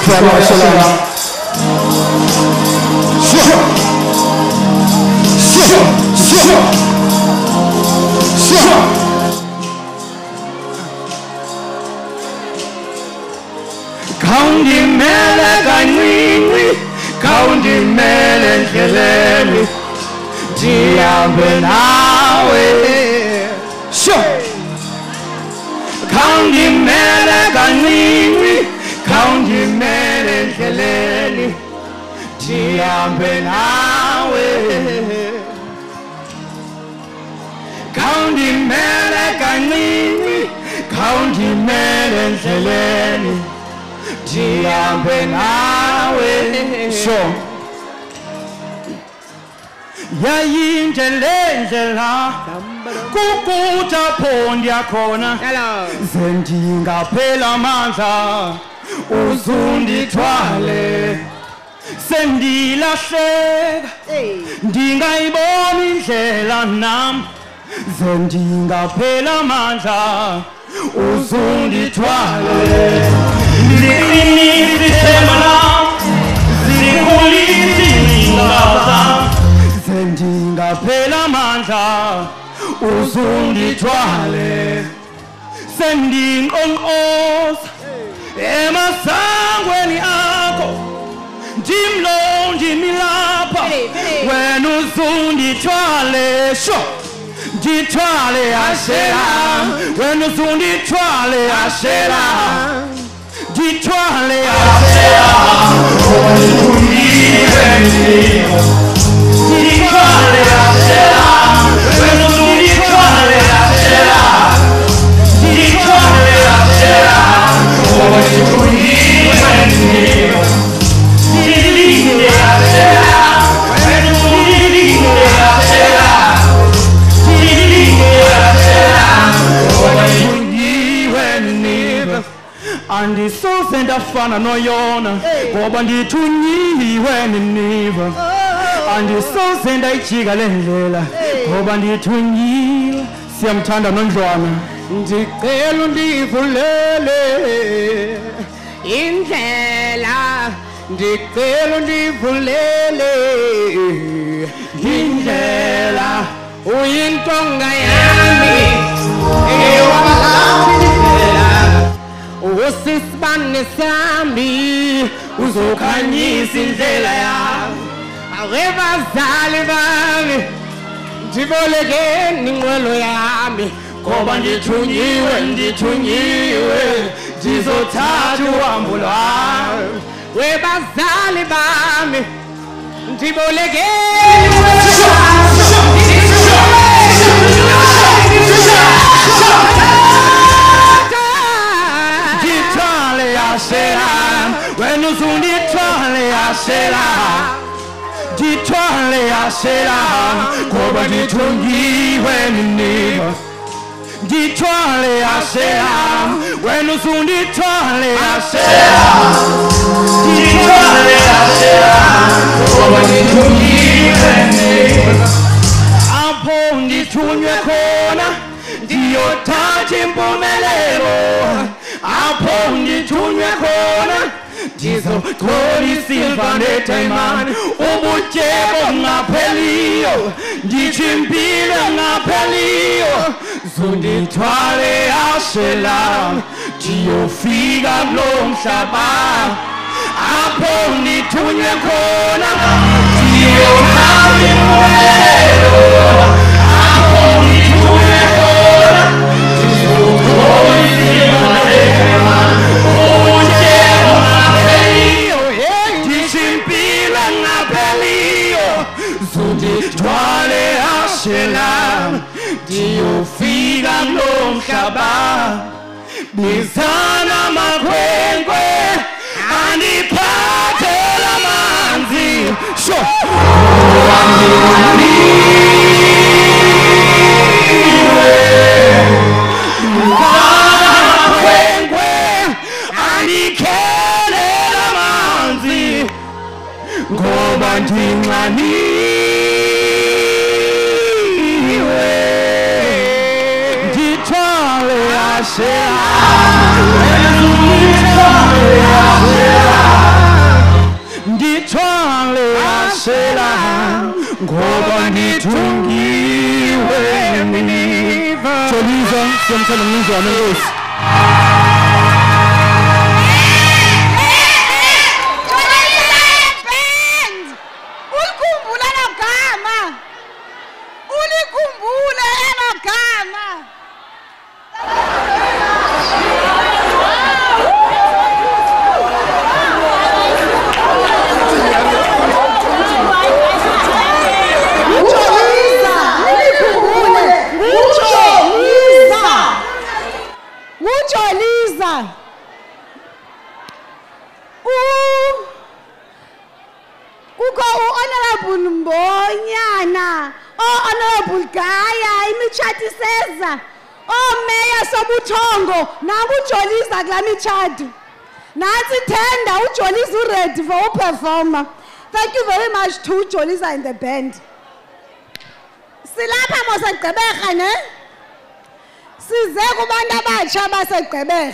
County Melagani, County Melancholy, Diabenawe. Sure. County Melagani, County Melancholy, Diabenawe. County Melagani, County Melancholy. Sure. Yayinjelenzela kukuta pondia kona zendinga phela manza uzundithwale sendilahleka ndingayibona indlela nam zendinga phela manza uzundithwale Sendinga phela mandla uzundithwale sendinqonqoza emasangweni akho ndimlo ndimilapha wena uzundithwale sho ndithwale ashela wena uzundithwale ashela Ditwale ashela Ditwale ashela Ditwale ashela Ditwale ashela And the souls and the fun no yona, Bob and the tunyiwe niva. And the souls and the chigalela, Bob and the tunyi, Siam Tanda non joana. The Kelundi Fulele Ingela, the Kelundi Fulele Ingela, Uintonga Yami. Usisibane sami uzokhanyisa indlela yami awebazali bami ndibolekeni inqwelo yami ngoba ndithunyiwe ndizothatha uhambo lwami webazali bami ndibolekeni inqwelo when you soon ditwale ashela, koba ditungi when neighbor. Ditwale ashela, when you soon ditwale ashela, koba ditungi when neighbor. Upon ditunye kona, diotaji mpomelero. Upon ditunye kona. Jesus, glory, silver, neteman, Ubujebo, Napelio, Dichimpila, Napelio, Zunditwale, Ashelam, Dio Figa, Blom, Shabbat, Aponi, Tunya, Kona, Dio Havi, Aponi, Tunya, Kona, Dio glory, silver, neteman, Ditwale ashela, Dio figa lomshaba, Bizana makwengwe, Anipate la manzi, Sho, Bizana makwengwe, Anikele la manzi, Ngoba ndingani Ditwale ashela bashela ngoba ngithungiwe niniva. Jolisa siyamthanda umnumzane Nkosi. Ready for a performer. Thank you very much to Jolisa and the band. Silapha mosegqibeka ne? Size kubantu abatsha basegqibeka.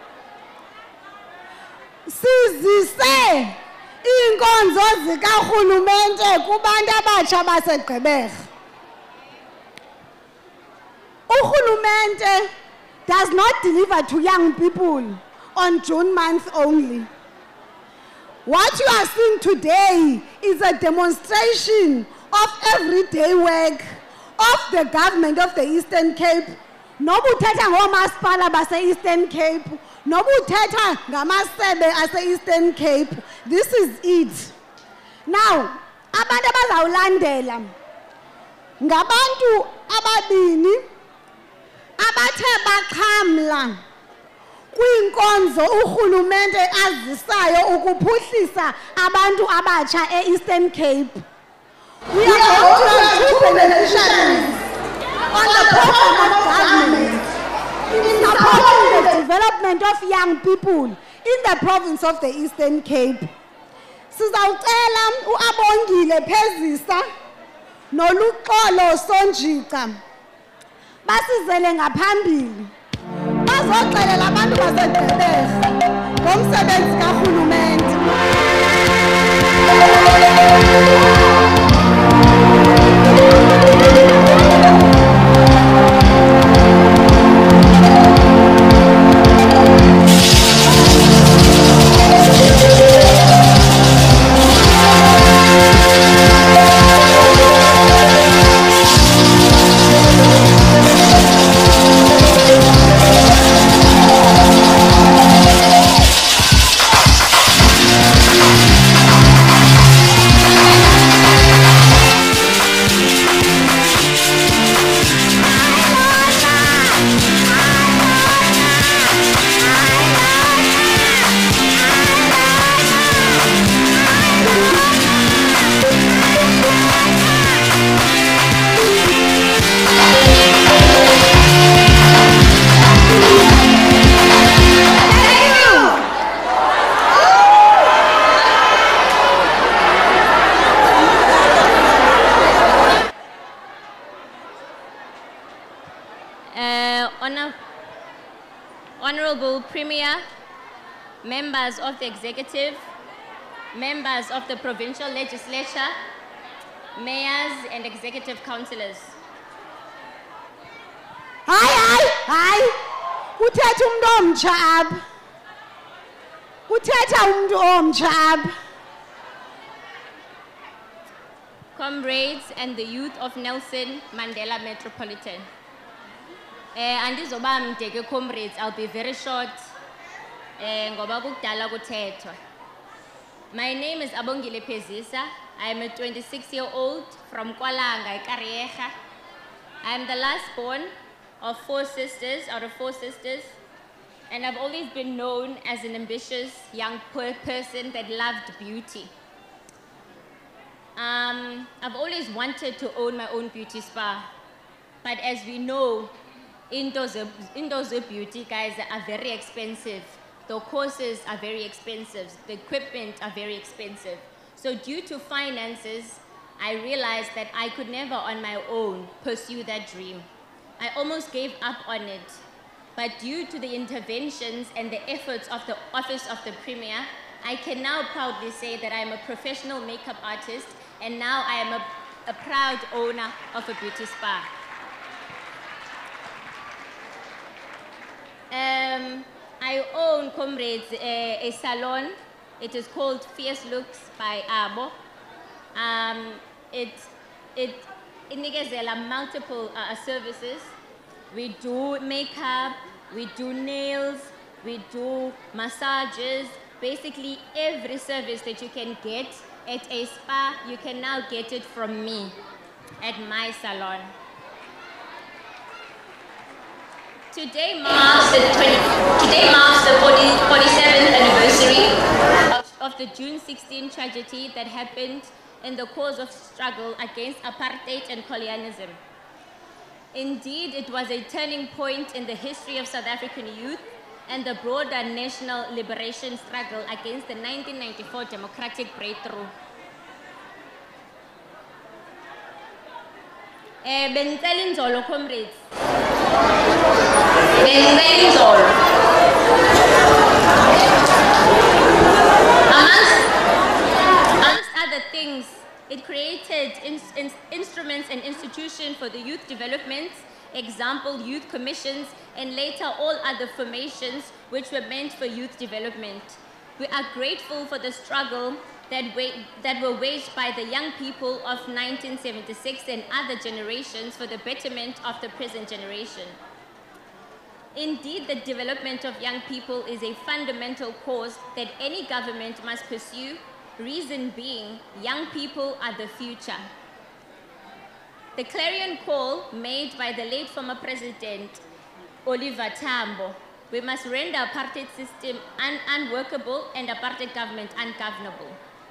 Sizise inkonzo zikarhulumente kubantu abatsha basegqibeka. Urhulumente does not deliver to young people on June month only. What you are seeing today is a demonstration of everyday work of the government of the Eastern Cape. Nobuthetha ngomasipala base Eastern Cape, nobuthetha ngamasebe ase Eastern Cape. This is it. Now, abantu abazawulandela ngabantu ababini abathe baxhamla kwinkonzo urhulumente azisayo ukuphuhlisa abantu abatsha e-Eastern Cape. We are going to have two beneficiaries on the program of government in supporting the development of young people in the province of the Eastern Cape. Sizawucela uAbongile Phezisa noLuxolo Sonjika basizele ngaphambili. Bazoxelela abantu basegqibeka ngomsebenzi karhulumente. Honorable Premier, members of the executive, members of the provincial legislature, mayors and executive councillors. Hi. Uthetha umuntu omtsha apha. Uthetha umuntu omtsha apha. Comrades and the youth of Nelson Mandela Metropolitan. Andizoba mde ke comrades, I'll be very short. Ngoba kudala kuthethwa. My name is Abongile Phezisa. I am a 26-year-old from Kwalanga, eKariyega. I am the last born of 4 sisters, out of 4 sisters. And I've always been known as an ambitious young person that loved beauty. I've always wanted to own my own beauty spa. But as we know, indoors beauty, guys, are very expensive. The courses are very expensive. The equipment are very expensive. So due to finances, I realized that I could never on my own pursue that dream. I almost gave up on it. But due to the interventions and the efforts of the Office of the Premier, I can now proudly say that I am a professional makeup artist, and now I am a proud owner of a beauty spa. I own, comrades, a salon. It is called Fierce Looks by Abo. It inikezela multiple services. We do makeup, we do nails, we do massages. Basically, every service that you can get at a spa, you can now get it from me at my salon. Today marks the 47th anniversary of the June 16 tragedy that happened in the course of struggle against apartheid and colonialism. Indeed, it was a turning point in the history of South African youth and the broader national liberation struggle against the 1994 democratic breakthrough. Bengicela inzolo, comrades. Bengicela inzolo. Amongst other things, it created instruments and institutions for the youth development, example, youth commissions, and later all other formations which were meant for youth development. We are grateful for the struggle that were waged by the young people of 1976 and other generations for the betterment of the present generation. Indeed, the development of young people is a fundamental cause that any government must pursue, reason being, young people are the future. The clarion call made by the late former President Oliver Tambo, we must render apartheid system unworkable and apartheid government ungovernable.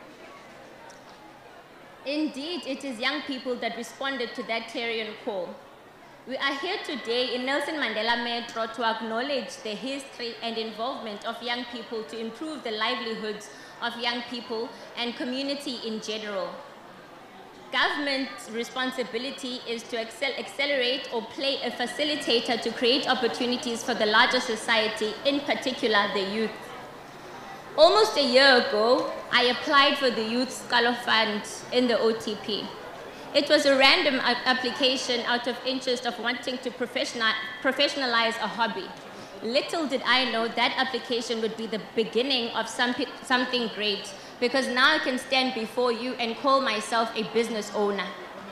Indeed, it is young people that responded to that clarion call. We are here today in Nelson Mandela Metro to acknowledge the history and involvement of young people to improve the livelihoods of young people and community in general. Government's responsibility is to accelerate or play a facilitator to create opportunities for the larger society, in particular the youth. Almost a year ago, I applied for the Youth Scholar Fund in the OTP. It was a random application out of interest of wanting to professionalize a hobby. Little did I know that application would be the beginning of something great, because now I can stand before you and call myself a business owner.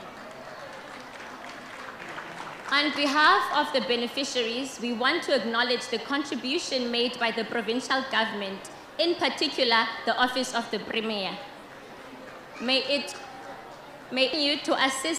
On behalf of the beneficiaries, we want to acknowledge the contribution made by the provincial government, in particular, the Office of the Premier. May it continue to assist